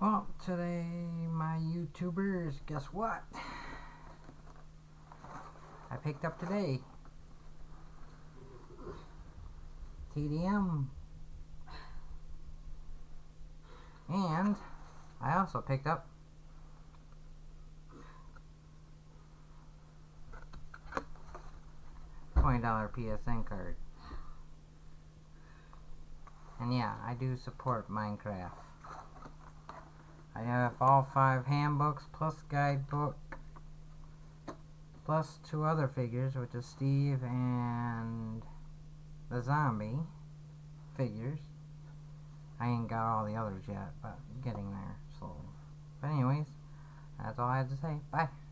Well, today, my YouTubers, guess what? I picked up today TDM, and I also picked up $20 PSN card. And yeah, I do support Minecraft. I have all 5 handbooks plus guidebook plus 2 other figures, which is Steve and the zombie figures. I ain't got all the others yet, but getting there slowly. But anyways, that's all I had to say. Bye.